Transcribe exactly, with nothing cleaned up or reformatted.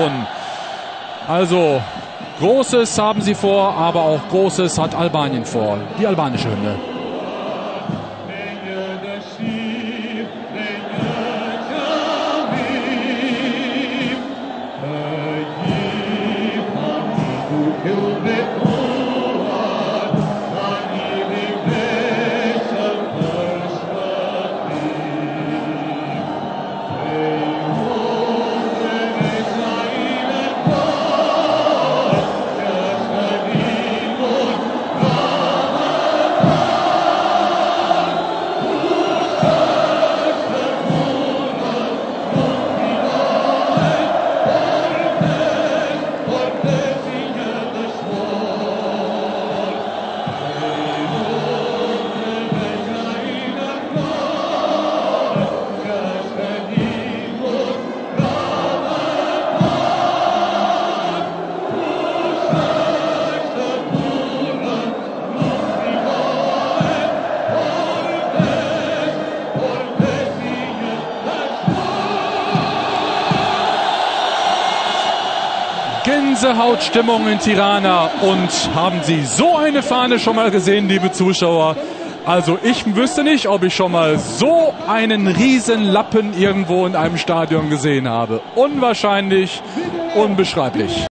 Nation. Also Großes haben sie vor, aber auch Großes hat Albanien vor. Die albanische Hymne. Gänsehautstimmung in Tirana. Und haben Sie so eine Fahne schon mal gesehen, liebe Zuschauer? Also ich wüsste nicht, ob ich schon mal so einen riesen Lappen irgendwo in einem Stadion gesehen habe. Unwahrscheinlich, unbeschreiblich.